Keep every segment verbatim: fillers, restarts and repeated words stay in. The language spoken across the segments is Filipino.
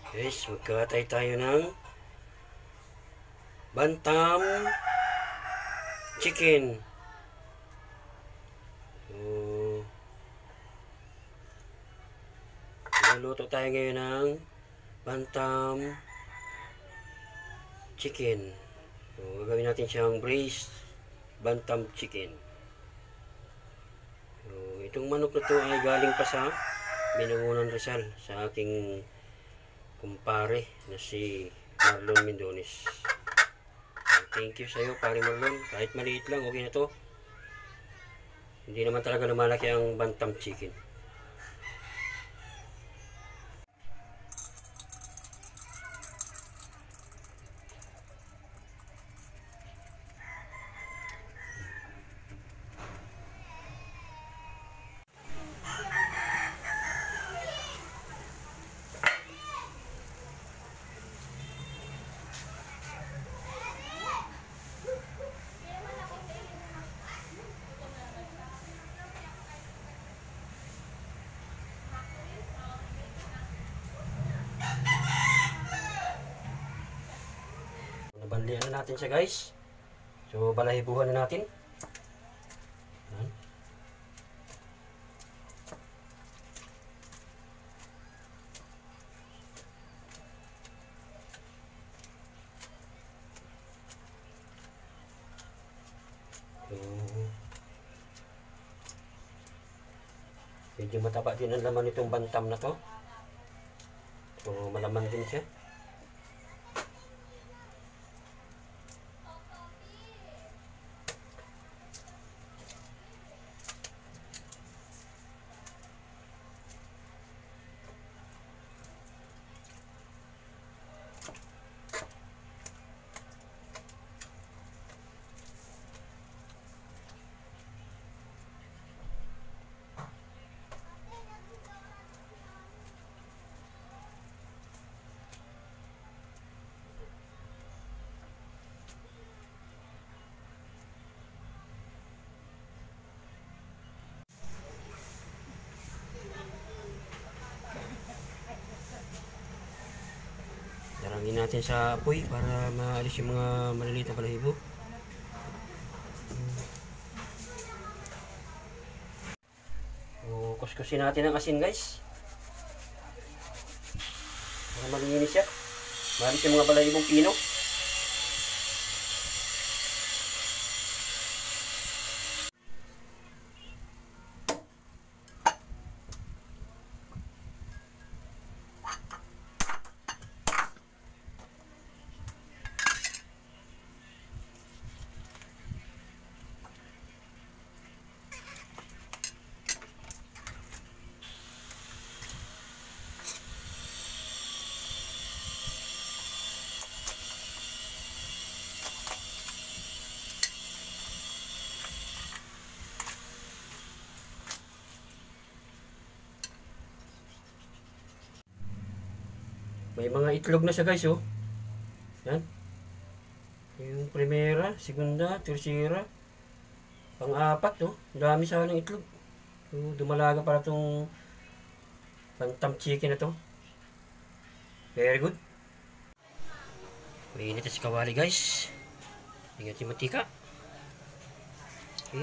Guys, magkatay tayo ng bantam chicken. So, luluto tayo ngayon ng bantam chicken. So, gagawin natin siyang braised bantam chicken. So, itong manok na to ay galing pa sa Binangonan Rizal sa aking kumpare na si Marlon Mendones. Thank you sa iyo, pare Marlon. Kahit maliit lang, okay na to. Hindi naman talaga lumalaki ang bantam chicken. Nabanlian na natin siya, guys. So, balahibuhan na natin. Yan. So, medyo mataba din ang laman nitong bantam na to. So, malaman din siya. Darangin natin sa apoy para maalis yung mga maliliit na balahibo. So, kuskusin natin ang asin, guys. Para malinis siya. Maalis yung mga balahibong pino. May mga itlog na siya, guys, oh. Yan. Yung primera, segunda, tercera, pang-apat, oh. Dami sa ng itlog. So, dumalaga para itong bantam chicken na to. Very good. Mainit na si kawali, guys. Ingat yung matika. Okay.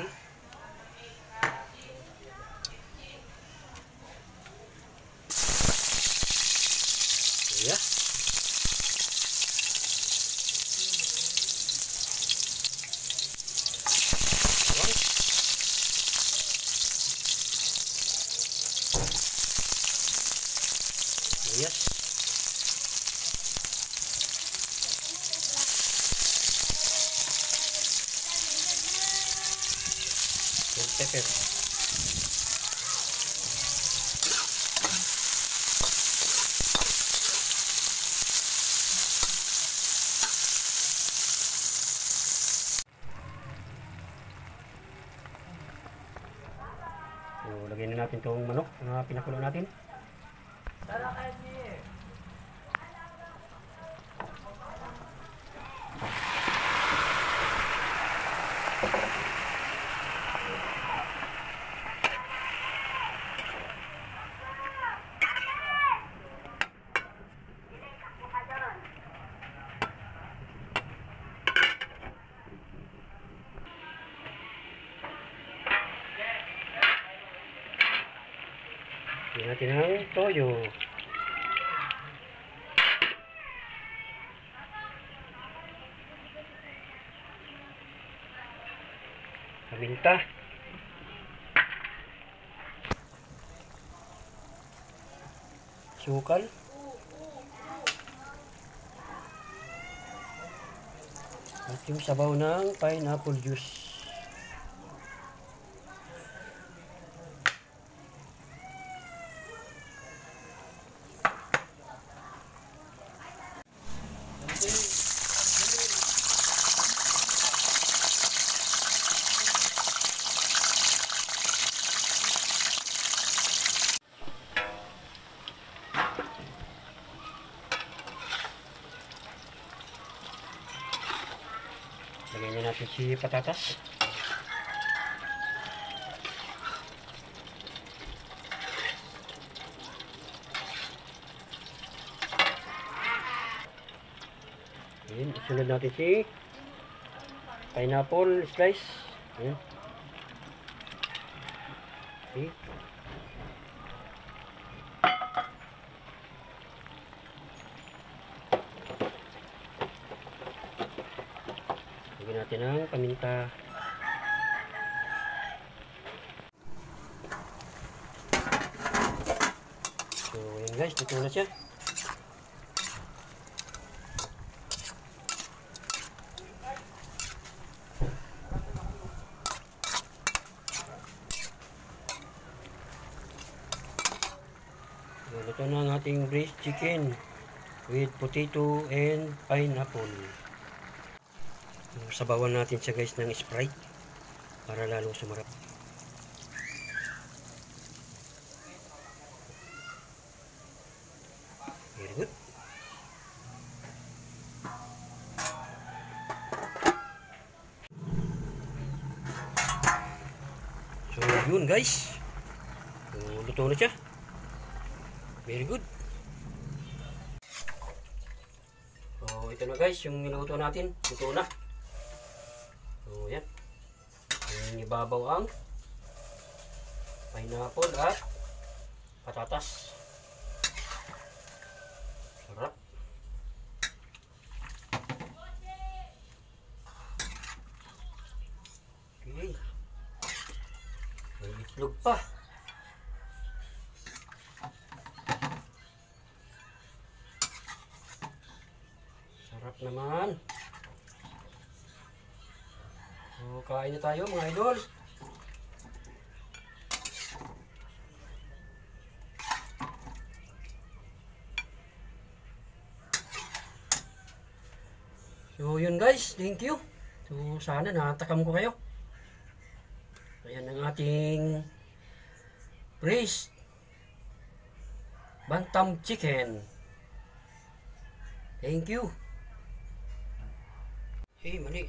Yeah. Yes. Bell pepper. So, lagyan na natin itong manok na pinakulo natin. natin ang toyo. Paminta. Sukal. At yung sabaw ng pineapple juice. Lagyan na natin si patatas. Ayan, isunod natin si pineapple slice. Ayan. Okay. Lagyan natin ang paminta. So, ayan guys, luto na siya. Luto na ang ating braised chicken with potato and pineapple. Sabawan natin siya guys ng Sprite para lalong sumarap. Very good. So yun guys, so, luto na siya. Very good. So ito na guys yung niluto natin, luto na. So yan, yung ibabaw ang pineapple at patatas. Sarap. Okay, may itlog pa. Sarap naman. So, kain na tayo mga idol. So yun guys, thank you. So sana natakam ko kayo. Ayan ang ating braised bantam chicken. Thank you. Hey, mali.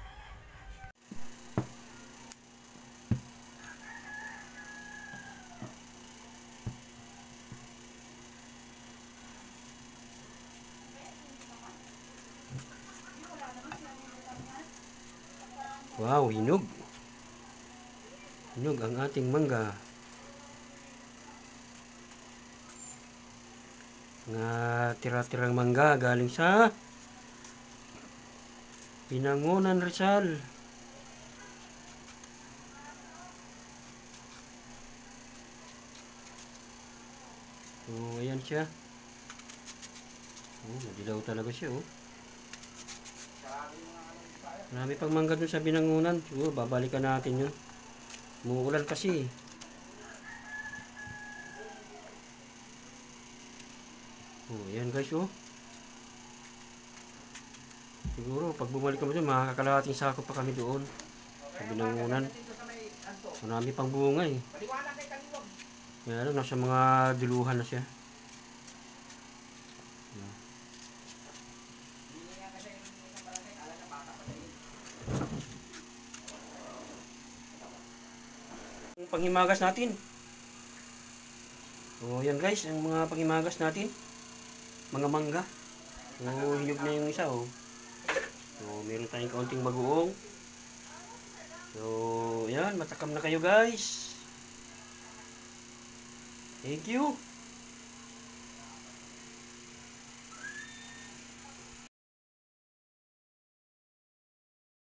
Wow, hinog. Hinog ang ating mangga. Nga tira-tirang mangga galing sa Binangonan, Rizal. So, ayan siya. Oh, madilaw talaga siya, oh. Marami pang mangga dun sa Binangonan. Siguro, babalikan natin yun. Umuulan kasi. Oh, ayan guys, oh. Siguro, pag bumalik kami dun, makakalahating sako pa kami doon. Sa Binangonan. Marami pang bunga, eh. Kaya, nasa mga diluhan na siya. Panghimagas natin. So yan guys, ang mga panghimagas natin, mga mangga. So hinog na yung isa, oh. So meron tayong kaunting bagoong. So yan, matakam na kayo guys. Thank you.